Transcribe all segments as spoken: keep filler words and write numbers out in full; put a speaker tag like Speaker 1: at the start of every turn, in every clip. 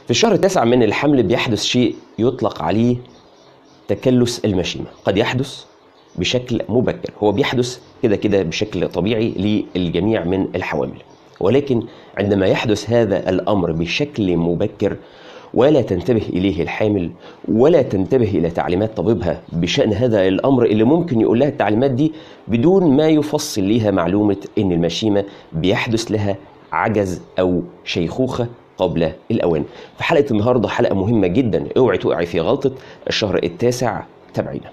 Speaker 1: في الشهر التاسع من الحمل بيحدث شيء يطلق عليه تكلس المشيمة. قد يحدث بشكل مبكر، هو بيحدث كده كده بشكل طبيعي للجميع من الحوامل، ولكن عندما يحدث هذا الأمر بشكل مبكر ولا تنتبه إليه الحامل ولا تنتبه إلى تعليمات طبيبها بشأن هذا الأمر اللي ممكن يقول لها التعليمات دي بدون ما يفصل ليها معلومة إن المشيمة بيحدث لها عجز أو شيخوخة قبل الأوان. في حلقة النهاردة حلقة مهمة جدا، اوعي تقعي في غلطة الشهر التاسع. تابعينا.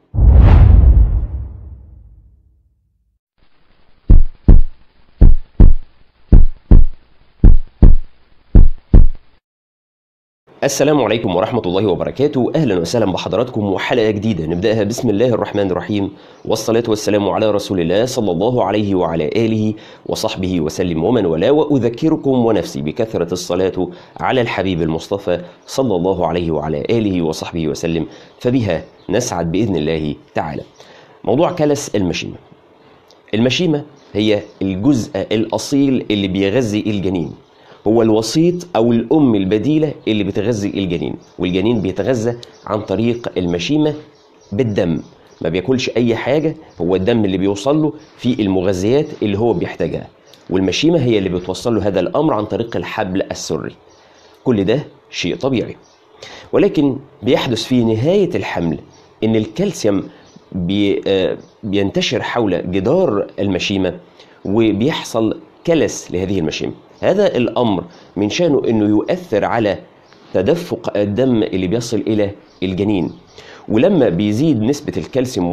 Speaker 1: السلام عليكم ورحمة الله وبركاته، أهلا وسهلا بحضراتكم وحلقة جديدة نبدأها بسم الله الرحمن الرحيم، والصلاة والسلام على رسول الله صلى الله عليه وعلى آله وصحبه وسلم ومن والاه. وأذكركم ونفسي بكثرة الصلاة على الحبيب المصطفى صلى الله عليه وعلى آله وصحبه وسلم، فبها نسعد بإذن الله تعالى. موضوع كلس المشيمة. المشيمة هي الجزء الأصيل اللي بيغذي الجنين، هو الوسيط أو الأم البديلة اللي بتغذي الجنين، والجنين بيتغذى عن طريق المشيمة بالدم، ما بياكلش أي حاجة، هو الدم اللي بيوصل له في المغذيات اللي هو بيحتاجها، والمشيمة هي اللي بتوصل له هذا الأمر عن طريق الحبل السري. كل ده شيء طبيعي، ولكن بيحدث في نهاية الحمل إن الكالسيوم بي بينتشر حول جدار المشيمة وبيحصل كلس لهذه المشيمة. هذا الأمر من شأنه أنه يؤثر على تدفق الدم اللي بيصل إلى الجنين، ولما بيزيد نسبة الكالسيوم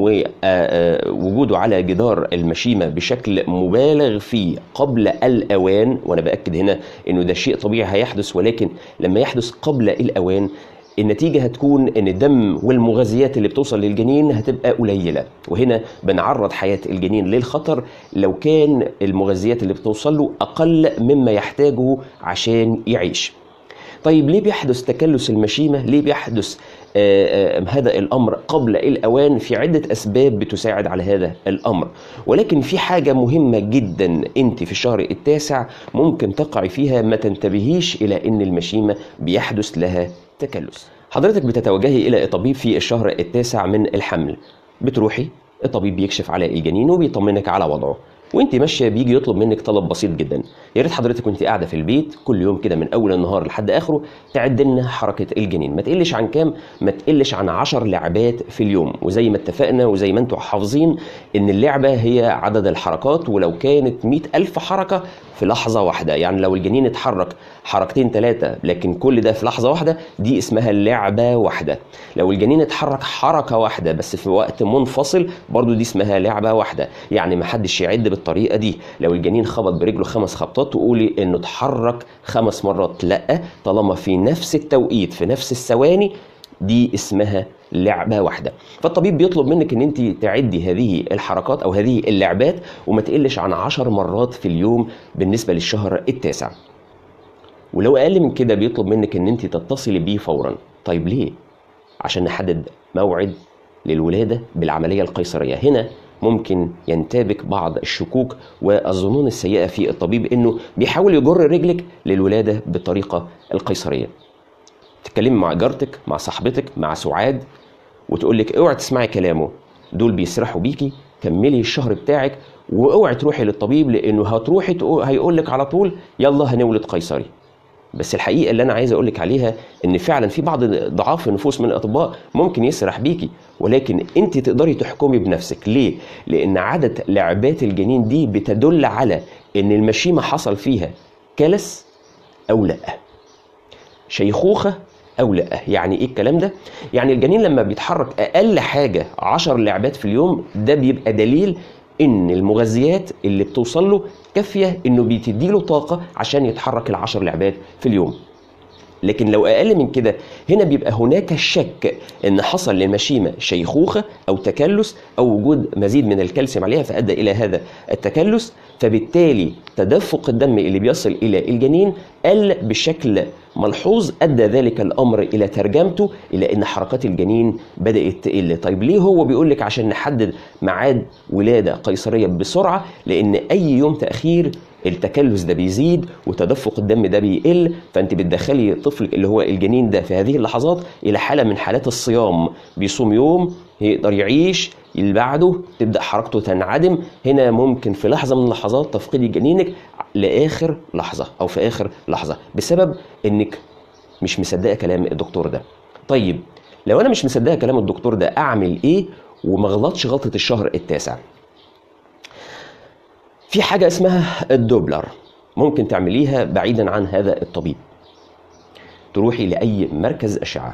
Speaker 1: ووجوده على جدار المشيمة بشكل مبالغ فيه قبل الأوان، وأنا بأكد هنا أنه ده شيء طبيعي هيحدث، ولكن لما يحدث قبل الأوان النتيجة هتكون ان الدم والمغذيات اللي بتوصل للجنين هتبقى قليلة، وهنا بنعرض حياة الجنين للخطر لو كان المغذيات اللي بتوصل له أقل مما يحتاجه عشان يعيش. طيب ليه بيحدث تكلس المشيمة؟ ليه بيحدث آه آه هذا الأمر قبل الأوان؟ في عدة أسباب بتساعد على هذا الأمر، ولكن في حاجة مهمة جدا أنت في الشهر التاسع ممكن تقع فيها ما تنتبهيش إلى أن المشيمة بيحدث لها تكلس. حضرتك بتتوجهي إلى الطبيب في الشهر التاسع من الحمل، بتروحي الطبيب بيكشف على الجنين وبيطمنك على وضعه، وانت ماشيه بيجي يطلب منك طلب بسيط جدا، يا ريت حضرتك وانت قاعده في البيت كل يوم كده من اول النهار لحد اخره تعد لنا حركه الجنين، ما تقلش عن كام؟ ما تقلش عن عشر لعبات في اليوم، وزي ما اتفقنا وزي ما انتم حافظين ان اللعبه هي عدد الحركات، ولو كانت مئة ألف حركه في لحظه واحده، يعني لو الجنين اتحرك حركتين ثلاثه لكن كل ده في لحظه واحده دي اسمها لعبه واحده. لو الجنين اتحرك حركه واحده بس في وقت منفصل برضو دي اسمها لعبه واحده. يعني ما حدش يعد بالطريقه دي، لو الجنين خبط برجله خمس خبطات تقولي انه اتحرك خمس مرات، لا، طالما في نفس التوقيت في نفس الثواني دي اسمها لعبة واحدة. فالطبيب بيطلب منك ان انت تعدي هذه الحركات او هذه اللعبات وما تقلش عن عشر مرات في اليوم بالنسبة للشهر التاسع، ولو اقل من كده بيطلب منك ان انت تتصلي بيه فورا. طيب ليه؟ عشان نحدد موعد للولادة بالعملية القيصرية. هنا ممكن ينتابك بعض الشكوك والظنون السيئة في الطبيب انه بيحاول يجر رجلك للولادة بالطريقة القيصرية. تتكلمي مع جارتك، مع صاحبتك، مع سعاد، وتقول لك اوعي تسمعي كلامه، دول بيسرحوا بيكي، كملي الشهر بتاعك واوعي تروحي للطبيب لانه هتروحي هيقول لك على طول يلا هنولد قيصري. بس الحقيقه اللي انا عايز اقول لك عليها ان فعلا في بعض ضعاف النفوس من الاطباء ممكن يسرح بيكي، ولكن انت تقدري تحكمي بنفسك. ليه؟ لان عدد لعبات الجنين دي بتدل على ان المشيمه حصل فيها كلس او لا، شيخوخه أو لا. يعني إيه الكلام ده؟ يعني الجنين لما بيتحرك أقل حاجة عشر لعبات في اليوم ده بيبقى دليل إن المغذيات اللي بتوصل له كافية إنه بتديله طاقة عشان يتحرك العشر لعبات في اليوم. لكن لو أقل من كده هنا بيبقى هناك شك إن حصل للمشيمة شيخوخة أو تكلس أو وجود مزيد من الكالسيوم عليها فأدى إلى هذا التكلس، فبالتالي تدفق الدم اللي بيصل إلى الجنين قل بشكل ملحوظ، أدى ذلك الأمر إلى ترجمته إلى أن حركات الجنين بدأت تقل. طيب ليه هو بيقول لك عشان نحدد ميعاد ولادة قيصرية بسرعة؟ لأن أي يوم تأخير التكلس ده بيزيد وتدفق الدم ده بيقل، فانت بتدخلي طفلك اللي هو الجنين ده في هذه اللحظات الى حاله من حالات الصيام، بيصوم يوم يقدر يعيش، اللي بعده تبدا حركته تنعدم. هنا ممكن في لحظه من اللحظات تفقدي جنينك لاخر لحظه او في اخر لحظه بسبب انك مش مصدقه كلام الدكتور ده. طيب لو انا مش مصدقه كلام الدكتور ده اعمل ايه وما غلطش غلطه الشهر التاسع؟ في حاجه اسمها الدوبلر، ممكن تعمليها بعيدا عن هذا الطبيب. تروحي لاي مركز اشعه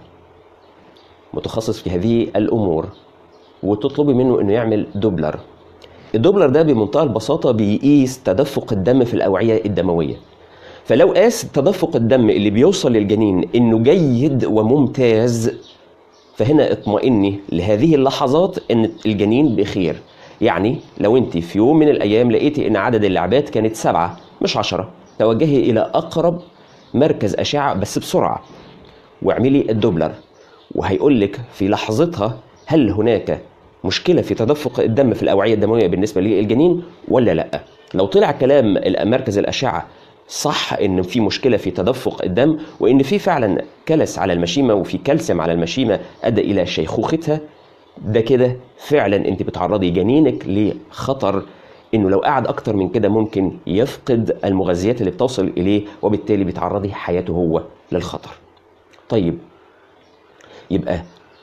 Speaker 1: متخصص في هذه الامور وتطلبي منه انه يعمل دوبلر. الدوبلر ده بمنتهى البساطه بيقيس تدفق الدم في الاوعيه الدمويه، فلو قاس تدفق الدم اللي بيوصل للجنين انه جيد وممتاز، فهنا اطمئني لهذه اللحظات ان الجنين بخير. يعني لو انت في يوم من الايام لقيتي ان عدد اللعبات كانت سبعة مش عشرة، توجهي الى اقرب مركز اشعه بس بسرعه واعملي الدوبلر، وهيقول لك في لحظتها هل هناك مشكله في تدفق الدم في الاوعيه الدمويه بالنسبه للجنين ولا لا. لو طلع كلام مركز الاشعه صح ان في مشكله في تدفق الدم وان في فعلا كلس على المشيمه وفي كالسيوم على المشيمه ادى الى شيخوختها، ده كده فعلا انت بتعرضي جنينك لخطر انه لو قعد اكتر من كده ممكن يفقد المغذيات اللي بتوصل اليه، وبالتالي بتعرضي حياته هو للخطر. طيب يبقى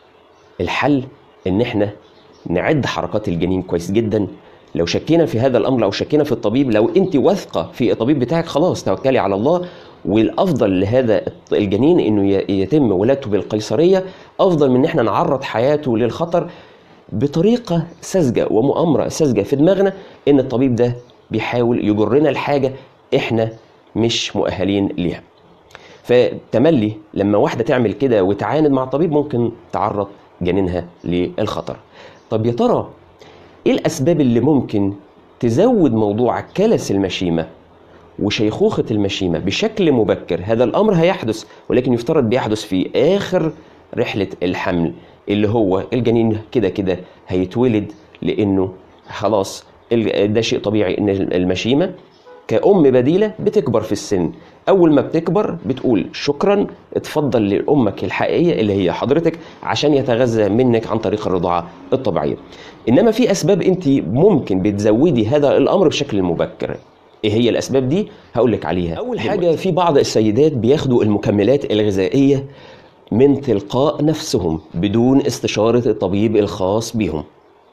Speaker 1: الحل ان احنا نعد حركات الجنين كويس جدا. لو شكينا في هذا الامر، لو شكينا في الطبيب، لو انت واثقه في الطبيب بتاعك خلاص توكلي على الله، والافضل لهذا الجنين انه يتم ولادته بالقيصريه افضل من ان احنا نعرض حياته للخطر بطريقه ساذجه ومؤامره ساذجه في دماغنا ان الطبيب ده بيحاول يجرنا لحاجه احنا مش مؤهلين ليها. فتملي لما واحده تعمل كده وتعاند مع الطبيب ممكن تعرض جنينها للخطر. طب يا ترى ايه الاسباب اللي ممكن تزود موضوع كلس المشيمه وشيخوخه المشيمه بشكل مبكر؟ هذا الامر هيحدث ولكن يفترض بيحدث في اخر رحله الحمل، اللي هو الجنين كده كده هيتولد، لانه خلاص ده شيء طبيعي ان المشيمه كأم بديلة بتكبر في السن. أول ما بتكبر بتقول شكرا اتفضل لأمك الحقيقية اللي هي حضرتك عشان يتغذى منك عن طريق الرضاعة الطبيعية. إنما في أسباب أنت ممكن بتزودي هذا الأمر بشكل مبكر. إيه هي الأسباب دي؟ هقولك عليها. أول حاجة، في بعض السيدات بياخدوا المكملات الغذائية من تلقاء نفسهم بدون استشارة الطبيب الخاص بهم.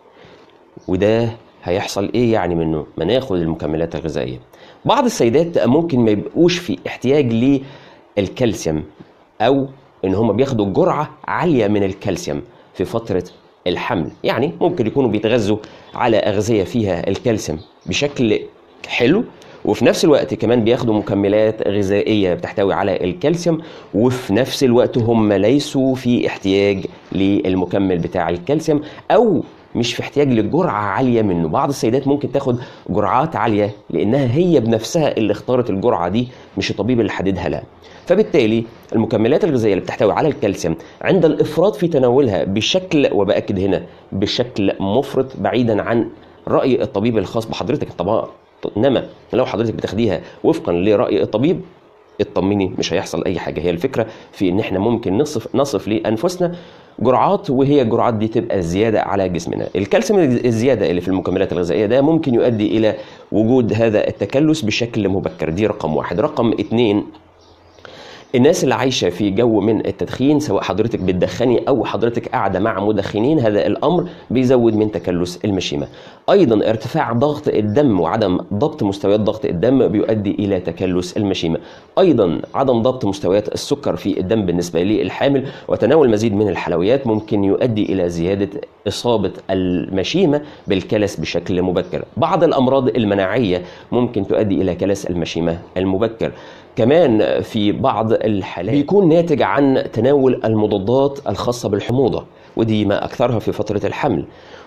Speaker 1: وده هيحصل ايه يعني منه؟ ما ناخد المكملات الغذائيه. بعض السيدات ممكن ما يبقوش في احتياج للكالسيوم او ان هم بياخدوا جرعه عاليه من الكالسيوم في فتره الحمل، يعني ممكن يكونوا بيتغذوا على اغذيه فيها الكالسيوم بشكل حلو وفي نفس الوقت كمان بياخدوا مكملات غذائيه بتحتوي على الكالسيوم، وفي نفس الوقت هم ليسوا في احتياج للمكمل بتاع الكالسيوم او مش في احتياج لجرعة عالية منه. بعض السيدات ممكن تاخد جرعات عالية لأنها هي بنفسها اللي اختارت الجرعة دي، مش الطبيب اللي حددها لها. فبالتالي المكملات الغذائية اللي بتحتوي على الكالسيوم عند الإفراط في تناولها بشكل، وبأكد هنا بشكل مفرط بعيدا عن رأي الطبيب الخاص بحضرتك طبعا، إنما لو حضرتك بتاخديها وفقا لرأي الطبيب اطمني مش هيحصل أي حاجة. هي الفكرة في إن احنا ممكن نصف نصف لأنفسنا جرعات، وهي الجرعات دي تبقى زيادة على جسمنا. الكالسيوم الزيادة اللي في المكملات الغذائية ده ممكن يؤدي إلى وجود هذا التكلس بشكل مبكر. دي رقم واحد. رقم اتنين، الناس اللي عايشة في جو من التدخين، سواء حضرتك بتدخني أو حضرتك قاعدة مع مدخنين، هذا الأمر بيزود من تكلس المشيمة. أيضا ارتفاع ضغط الدم وعدم ضبط مستويات ضغط الدم بيؤدي إلى تكلس المشيمة. أيضا عدم ضبط مستويات السكر في الدم بالنسبة للحامل وتناول مزيد من الحلويات ممكن يؤدي إلى زيادة إصابة المشيمة بالكلس بشكل مبكر. بعض الأمراض المناعية ممكن تؤدي إلى كلس المشيمة المبكر. كمان في بعض الحالات بيكون ناتج عن تناول المضادات الخاصة بالحموضة، ودي ما أكثرها في فترة الحمل.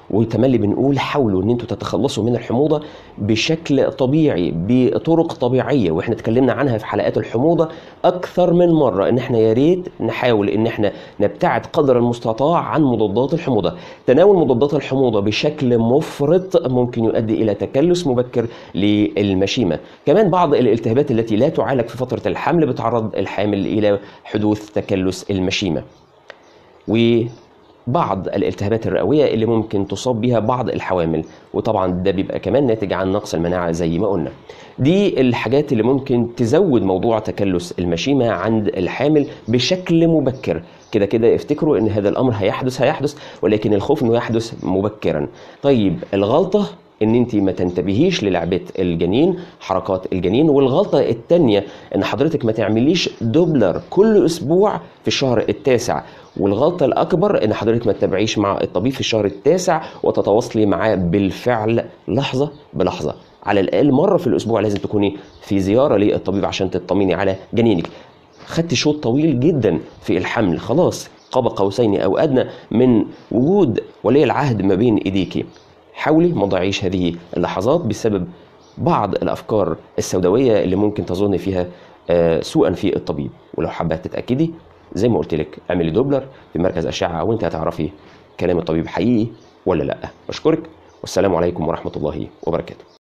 Speaker 1: وتملي بنقول حاولوا ان انتوا تتخلصوا من الحموضه بشكل طبيعي بطرق طبيعيه، واحنا اتكلمنا عنها في حلقات الحموضه اكثر من مره، ان احنا يا ريت نحاول ان احنا نبتعد قدر المستطاع عن مضادات الحموضه. تناول مضادات الحموضه بشكل مفرط ممكن يؤدي الى تكلس مبكر للمشيمه. كمان بعض الالتهابات التي لا تعالج في فتره الحمل بتعرض الحامل الى حدوث تكلس المشيمه. وبعض الالتهابات الرئويه اللي ممكن تصاب بها بعض الحوامل، وطبعا ده بيبقى كمان ناتج عن نقص المناعه زي ما قلنا. دي الحاجات اللي ممكن تزود موضوع تكلس المشيمه عند الحامل بشكل مبكر. كده كده افتكروا ان هذا الامر هيحدث هيحدث ولكن الخوف انه يحدث مبكرا. طيب الغلطه ان انت ما تنتبهيش للعبة الجنين، حركات الجنين. والغلطة التانية ان حضرتك ما تعمليش دوبلر كل اسبوع في الشهر التاسع. والغلطة الاكبر ان حضرتك ما تتابعيش مع الطبيب في الشهر التاسع وتتواصلي معاه بالفعل لحظة بلحظة. على الاقل مرة في الاسبوع لازم تكوني في زيارة للطبيب عشان تطمني على جنينك. خدت شوط طويل جدا في الحمل، خلاص قاب قوسين او ادنى من وجود ولي العهد ما بين ايديكي. حاولي ما تضيعيش هذه اللحظات بسبب بعض الافكار السوداويه اللي ممكن تظن فيها سوءا في الطبيب. ولو حابه تتاكدي زي ما قلت لك اعملي دوبلر في مركز اشعه وانت هتعرفي كلام الطبيب حقيقي ولا لا. بشكرك والسلام عليكم ورحمه الله وبركاته.